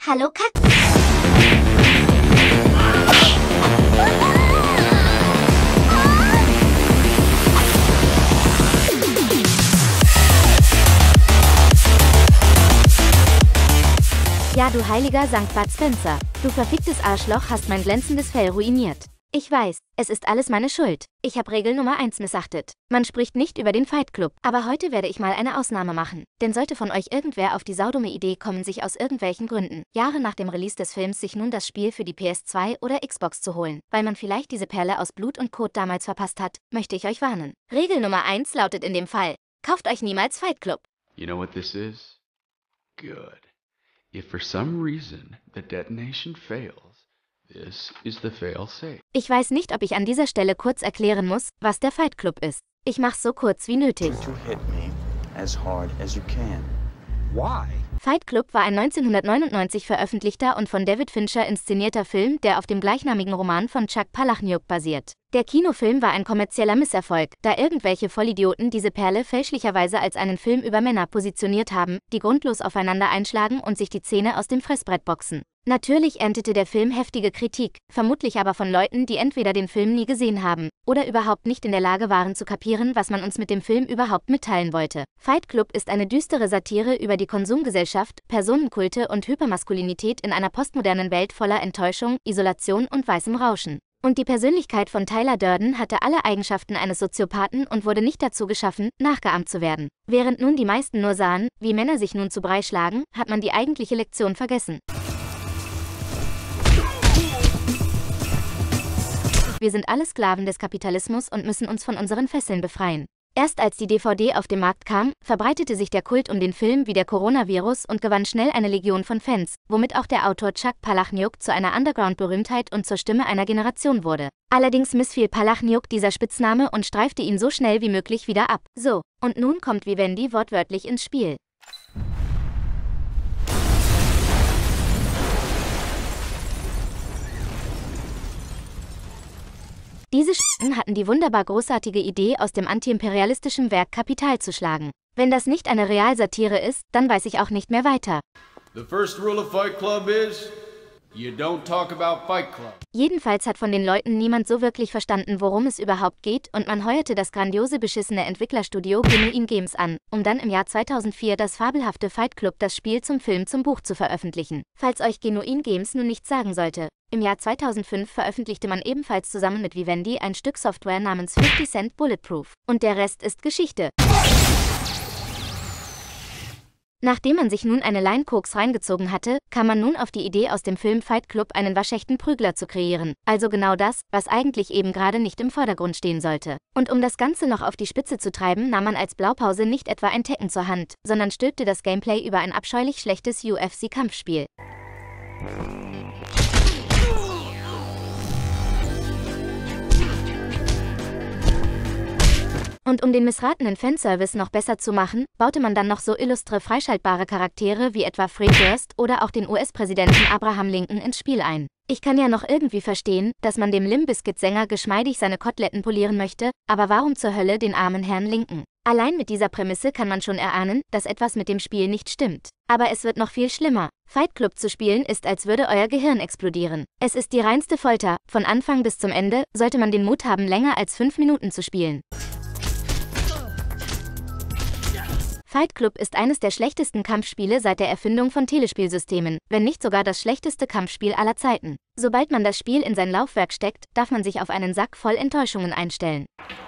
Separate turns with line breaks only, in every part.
Hallo Kack.
Ja, du heiliger Sankt Bud Spencer. Du verficktes Arschloch hast mein glänzendes Fell ruiniert. Ich weiß, es ist alles meine Schuld. Ich habe Regel Nummer 1 missachtet. Man spricht nicht über den Fight Club. Aber heute werde ich mal eine Ausnahme machen. Denn sollte von euch irgendwer auf die saudumme Idee kommen, sich aus irgendwelchen Gründen, Jahre nach dem Release des Films, sich nun das Spiel für die PS2 oder Xbox zu holen, weil man vielleicht diese Perle aus Blut und Kot damals verpasst hat, möchte ich euch warnen. Regel Nummer 1 lautet in dem Fall: Kauft euch niemals Fight Club.
You know what this is? Good. If for some reason the detonation fails, this is the fail-safe.
Ich weiß nicht, ob ich an dieser Stelle kurz erklären muss, was der Fight Club ist. Ich mach's so kurz wie nötig.
To hit me as hard as you can.
Why?
Fight Club war ein 1999 veröffentlichter und von David Fincher inszenierter Film, der auf dem gleichnamigen Roman von Chuck Palahniuk basiert. Der Kinofilm war ein kommerzieller Misserfolg, da irgendwelche Vollidioten diese Perle fälschlicherweise als einen Film über Männer positioniert haben, die grundlos aufeinander einschlagen und sich die Zähne aus dem Fressbrett boxen. Natürlich erntete der Film heftige Kritik, vermutlich aber von Leuten, die entweder den Film nie gesehen haben oder überhaupt nicht in der Lage waren zu kapieren, was man uns mit dem Film überhaupt mitteilen wollte. Fight Club ist eine düstere Satire über die Konsumgesellschaft, Personenkulte und Hypermaskulinität in einer postmodernen Welt voller Enttäuschung, Isolation und weißem Rauschen. Und die Persönlichkeit von Tyler Durden hatte alle Eigenschaften eines Soziopathen und wurde nicht dazu geschaffen, nachgeahmt zu werden. Während nun die meisten nur sahen, wie Männer sich nun zu Brei schlagen, hat man die eigentliche Lektion vergessen. Wir sind alle Sklaven des Kapitalismus und müssen uns von unseren Fesseln befreien. Erst als die DVD auf den Markt kam, verbreitete sich der Kult um den Film wie der Coronavirus und gewann schnell eine Legion von Fans, womit auch der Autor Chuck Palahniuk zu einer Underground-Berühmtheit und zur Stimme einer Generation wurde. Allerdings missfiel Palahniuk dieser Spitzname und streifte ihn so schnell wie möglich wieder ab. So, und nun kommt Vivendi wortwörtlich ins Spiel. Diese Schitten hatten die wunderbar großartige Idee, aus dem antiimperialistischen Werk Kapital zu schlagen. Wenn das nicht eine Realsatire ist, dann weiß ich auch nicht mehr weiter.
The first rule of Fight Club is, you don't talk about Fight Club.
Jedenfalls hat von den Leuten niemand so wirklich verstanden, worum es überhaupt geht, und man heuerte das grandiose beschissene Entwicklerstudio Genuine Games an, um dann im Jahr 2004 das fabelhafte Fight Club, das Spiel zum Film zum Buch zu veröffentlichen. Falls euch Genuine Games nun nichts sagen sollte. Im Jahr 2005 veröffentlichte man ebenfalls zusammen mit Vivendi ein Stück Software namens 50 Cent Bulletproof. Und der Rest ist Geschichte. Nachdem man sich nun eine Line Koks reingezogen hatte, kam man nun auf die Idee, aus dem Film Fight Club einen waschechten Prügler zu kreieren. Also genau das, was eigentlich eben gerade nicht im Vordergrund stehen sollte. Und um das Ganze noch auf die Spitze zu treiben, nahm man als Blaupause nicht etwa ein Tekken zur Hand, sondern stülpte das Gameplay über ein abscheulich schlechtes UFC-Kampfspiel. Und um den missratenen Fanservice noch besser zu machen, baute man dann noch so illustre freischaltbare Charaktere wie etwa Fred Durst oder auch den US-Präsidenten Abraham Lincoln ins Spiel ein. Ich kann ja noch irgendwie verstehen, dass man dem Limp Bizkit-Sänger geschmeidig seine Koteletten polieren möchte, aber warum zur Hölle den armen Herrn Lincoln? Allein mit dieser Prämisse kann man schon erahnen, dass etwas mit dem Spiel nicht stimmt. Aber es wird noch viel schlimmer. Fight Club zu spielen ist, als würde euer Gehirn explodieren. Es ist die reinste Folter, von Anfang bis zum Ende sollte man den Mut haben, länger als 5 Minuten zu spielen. Fight Club ist eines der schlechtesten Kampfspiele seit der Erfindung von Telespielsystemen, wenn nicht sogar das schlechteste Kampfspiel aller Zeiten. Sobald man das Spiel in sein Laufwerk steckt, darf man sich auf einen Sack voll Enttäuschungen einstellen.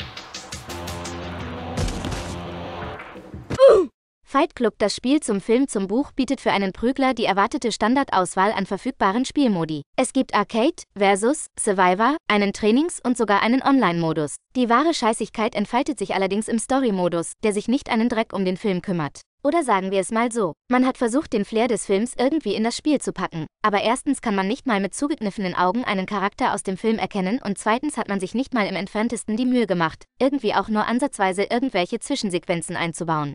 Fight Club, das Spiel zum Film zum Buch, bietet für einen Prügler die erwartete Standardauswahl an verfügbaren Spielmodi. Es gibt Arcade, Versus, Survivor, einen Trainings- und sogar einen Online-Modus. Die wahre Scheißigkeit entfaltet sich allerdings im Story-Modus, der sich nicht einen Dreck um den Film kümmert. Oder sagen wir es mal so, man hat versucht, den Flair des Films irgendwie in das Spiel zu packen. Aber erstens kann man nicht mal mit zugekniffenen Augen einen Charakter aus dem Film erkennen und zweitens hat man sich nicht mal im entferntesten die Mühe gemacht, irgendwie auch nur ansatzweise irgendwelche Zwischensequenzen einzubauen.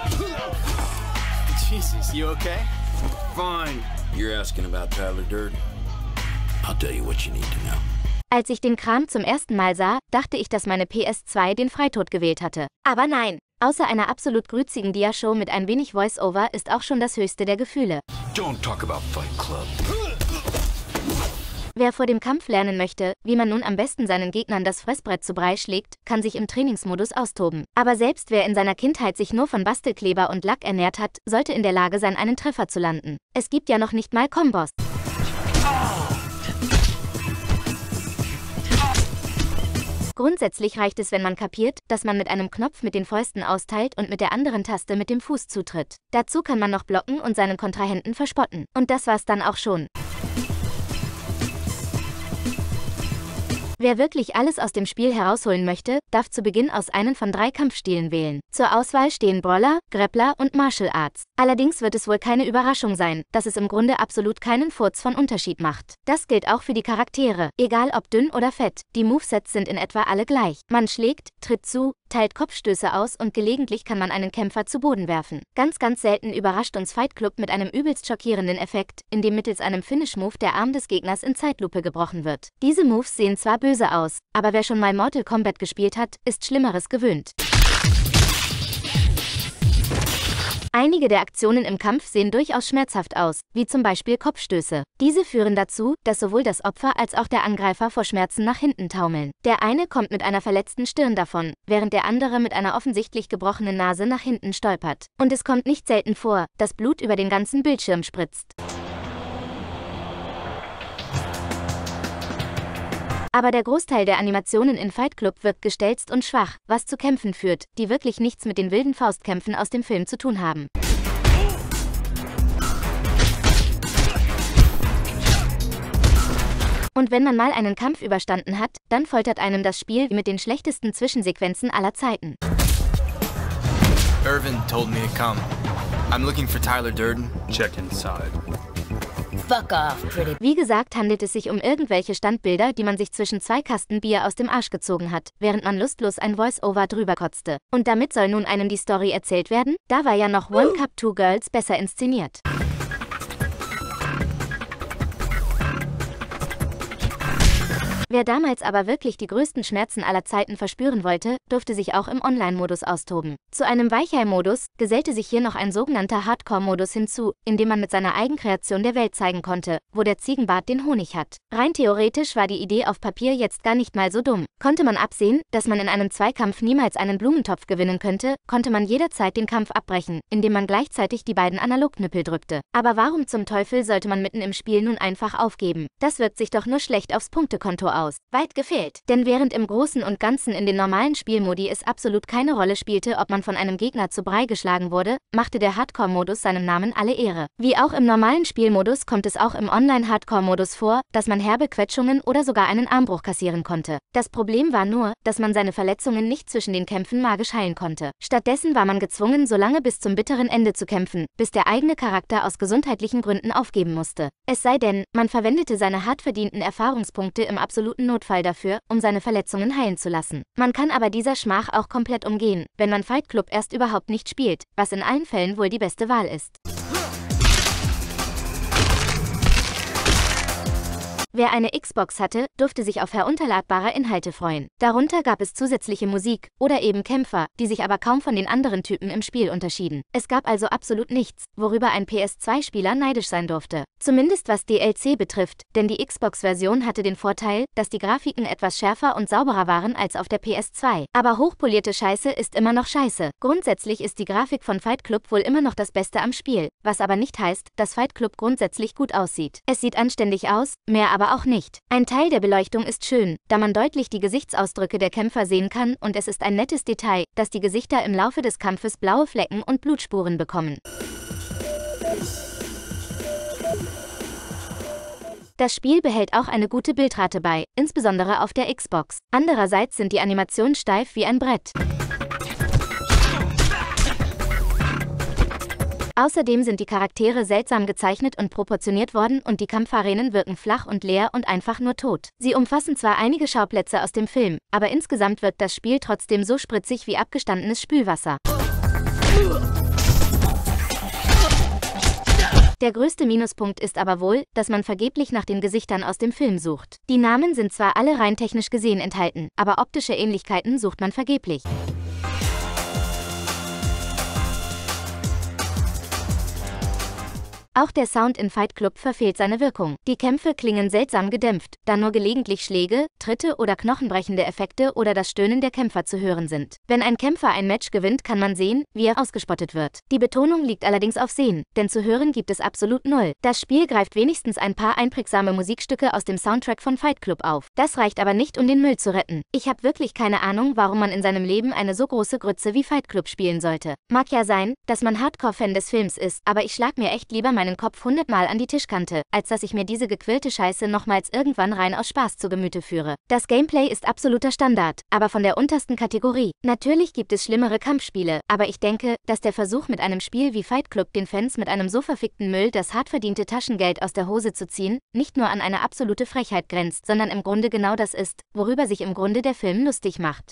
Jesus, you okay?
Fine. You're asking about Tyler Durden. I'll tell you what you need to know.
Als ich den Kram zum ersten Mal sah, dachte ich, dass meine PS2 den Freitod gewählt hatte. Aber nein, Außer einer absolut grützigen Dia-Show mit ein wenig Voice-Over ist auch schon das höchste der Gefühle.
Don't talk about Fight Club.
Wer vor dem Kampf lernen möchte, wie man nun am besten seinen Gegnern das Fressbrett zu Brei schlägt, kann sich im Trainingsmodus austoben. Aber selbst wer in seiner Kindheit sich nur von Bastelkleber und Lack ernährt hat, sollte in der Lage sein, einen Treffer zu landen. Es gibt ja noch nicht mal Kombos. Grundsätzlich reicht es, wenn man kapiert, dass man mit einem Knopf mit den Fäusten austeilt und mit der anderen Taste mit dem Fuß zutritt. Dazu kann man noch blocken und seinen Kontrahenten verspotten. Und das war's dann auch schon. Wer wirklich alles aus dem Spiel herausholen möchte, darf zu Beginn aus einen von 3 Kampfstilen wählen. Zur Auswahl stehen Brawler, Grappler und Martial Arts. Allerdings wird es wohl keine Überraschung sein, dass es im Grunde absolut keinen Furz von Unterschied macht. Das gilt auch für die Charaktere, egal ob dünn oder fett. Die Movesets sind in etwa alle gleich. Man schlägt, tritt zu, teilt Kopfstöße aus und gelegentlich kann man einen Kämpfer zu Boden werfen. Ganz selten überrascht uns Fight Club mit einem übelst schockierenden Effekt, in dem mittels einem Finish-Move der Arm des Gegners in Zeitlupe gebrochen wird. Diese Moves sehen zwar böse aus, aber wer schon mal Mortal Kombat gespielt hat, ist Schlimmeres gewöhnt. Einige der Aktionen im Kampf sehen durchaus schmerzhaft aus, wie zum Beispiel Kopfstöße. Diese führen dazu, dass sowohl das Opfer als auch der Angreifer vor Schmerzen nach hinten taumeln. Der eine kommt mit einer verletzten Stirn davon, während der andere mit einer offensichtlich gebrochenen Nase nach hinten stolpert. Und es kommt nicht selten vor, dass Blut über den ganzen Bildschirm spritzt. Aber der Großteil der Animationen in Fight Club wirkt gestelzt und schwach, was zu Kämpfen führt, die wirklich nichts mit den wilden Faustkämpfen aus dem Film zu tun haben. Und wenn man mal einen Kampf überstanden hat, dann foltert einem das Spiel mit den schlechtesten Zwischensequenzen aller Zeiten.
Irvin told me to come. I'm looking for Tyler Durden. Check inside.
Fuck off, pretty.
Wie gesagt, handelt es sich um irgendwelche Standbilder, die man sich zwischen 2 Kasten Bier aus dem Arsch gezogen hat, während man lustlos ein Voice-Over drüber kotzte. Und damit soll nun einem die Story erzählt werden? Da war ja noch One Cup Two Girls besser inszeniert. Wer damals aber wirklich die größten Schmerzen aller Zeiten verspüren wollte, durfte sich auch im Online-Modus austoben. Zu einem Weichei-Modus gesellte sich hier noch ein sogenannter Hardcore-Modus hinzu, in dem man mit seiner Eigenkreation der Welt zeigen konnte, wo der Ziegenbart den Honig hat. Rein theoretisch war die Idee auf Papier jetzt gar nicht mal so dumm. Konnte man absehen, dass man in einem Zweikampf niemals einen Blumentopf gewinnen könnte, konnte man jederzeit den Kampf abbrechen, indem man gleichzeitig die beiden Analogknüppel drückte. Aber warum zum Teufel sollte man mitten im Spiel nun einfach aufgeben? Das wirkt sich doch nur schlecht aufs Punktekonto aus. Weit gefehlt. Denn während im Großen und Ganzen in den normalen Spielmodi es absolut keine Rolle spielte, ob man von einem Gegner zu Brei geschlagen wurde, machte der Hardcore-Modus seinem Namen alle Ehre. Wie auch im normalen Spielmodus kommt es auch im Online-Hardcore-Modus vor, dass man herbe Quetschungen oder sogar einen Armbruch kassieren konnte. Das Problem war nur, dass man seine Verletzungen nicht zwischen den Kämpfen magisch heilen konnte. Stattdessen war man gezwungen, so lange bis zum bitteren Ende zu kämpfen, bis der eigene Charakter aus gesundheitlichen Gründen aufgeben musste. Es sei denn, man verwendete seine hart verdienten Erfahrungspunkte im absoluten Notfall dafür, um seine Verletzungen heilen zu lassen. Man kann aber dieser Schmach auch komplett umgehen, wenn man Fight Club erst überhaupt nicht spielt, was in allen Fällen wohl die beste Wahl ist. Wer eine Xbox hatte, durfte sich auf herunterladbare Inhalte freuen. Darunter gab es zusätzliche Musik oder eben Kämpfer, die sich aber kaum von den anderen Typen im Spiel unterschieden. Es gab also absolut nichts, worüber ein PS2-Spieler neidisch sein durfte. Zumindest was DLC betrifft, denn die Xbox-Version hatte den Vorteil, dass die Grafiken etwas schärfer und sauberer waren als auf der PS2. Aber hochpolierte Scheiße ist immer noch Scheiße. Grundsätzlich ist die Grafik von Fight Club wohl immer noch das Beste am Spiel, was aber nicht heißt, dass Fight Club grundsätzlich gut aussieht. Es sieht anständig aus, mehr aber auch nicht. Ein Teil der Beleuchtung ist schön, da man deutlich die Gesichtsausdrücke der Kämpfer sehen kann, und es ist ein nettes Detail, dass die Gesichter im Laufe des Kampfes blaue Flecken und Blutspuren bekommen. Das Spiel behält auch eine gute Bildrate bei, insbesondere auf der Xbox. Andererseits sind die Animationen steif wie ein Brett. Außerdem sind die Charaktere seltsam gezeichnet und proportioniert worden und die Kampfarenen wirken flach und leer und einfach nur tot. Sie umfassen zwar einige Schauplätze aus dem Film, aber insgesamt wirkt das Spiel trotzdem so spritzig wie abgestandenes Spülwasser. Der größte Minuspunkt ist aber wohl, dass man vergeblich nach den Gesichtern aus dem Film sucht. Die Namen sind zwar alle rein technisch gesehen enthalten, aber optische Ähnlichkeiten sucht man vergeblich. Auch der Sound in Fight Club verfehlt seine Wirkung. Die Kämpfe klingen seltsam gedämpft, da nur gelegentlich Schläge, Tritte oder knochenbrechende Effekte oder das Stöhnen der Kämpfer zu hören sind. Wenn ein Kämpfer ein Match gewinnt, kann man sehen, wie er ausgespottet wird. Die Betonung liegt allerdings auf Sehen, denn zu hören gibt es absolut null. Das Spiel greift wenigstens ein paar einprägsame Musikstücke aus dem Soundtrack von Fight Club auf. Das reicht aber nicht, um den Müll zu retten. Ich habe wirklich keine Ahnung, warum man in seinem Leben eine so große Grütze wie Fight Club spielen sollte. Mag ja sein, dass man Hardcore-Fan des Films ist, aber ich schlag mir echt lieber meinen Kopf 100-mal an die Tischkante, als dass ich mir diese gequirlte Scheiße nochmals irgendwann rein aus Spaß zu Gemüte führe. Das Gameplay ist absoluter Standard, aber von der untersten Kategorie. Natürlich gibt es schlimmere Kampfspiele, aber ich denke, dass der Versuch mit einem Spiel wie Fight Club den Fans mit einem so verfickten Müll das hart verdiente Taschengeld aus der Hose zu ziehen, nicht nur an eine absolute Frechheit grenzt, sondern im Grunde genau das ist, worüber sich im Grunde der Film lustig macht.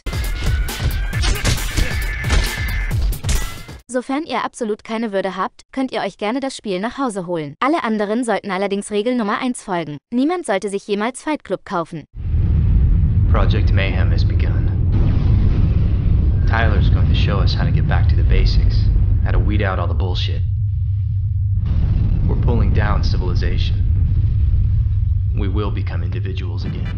Sofern ihr absolut keine Würde habt, könnt ihr euch gerne das Spiel nach Hause holen. Alle anderen sollten allerdings Regel Nummer 1 folgen. Niemand sollte sich jemals Fight Club kaufen.
Project Mayhem has begun. Tyler's going to show us how to get back to the basics, how to weed out all the bullshit. We're pulling down civilization. We will become individuals again.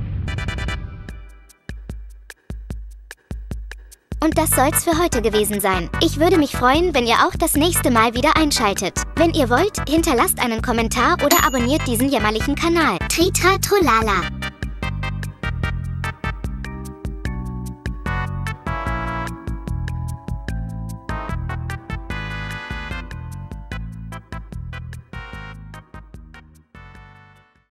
Und das soll's für heute gewesen sein. Ich würde mich freuen, wenn ihr auch das nächste Mal wieder einschaltet. Wenn ihr wollt, hinterlasst einen Kommentar oder abonniert diesen jämmerlichen Kanal. Tritra Trollala.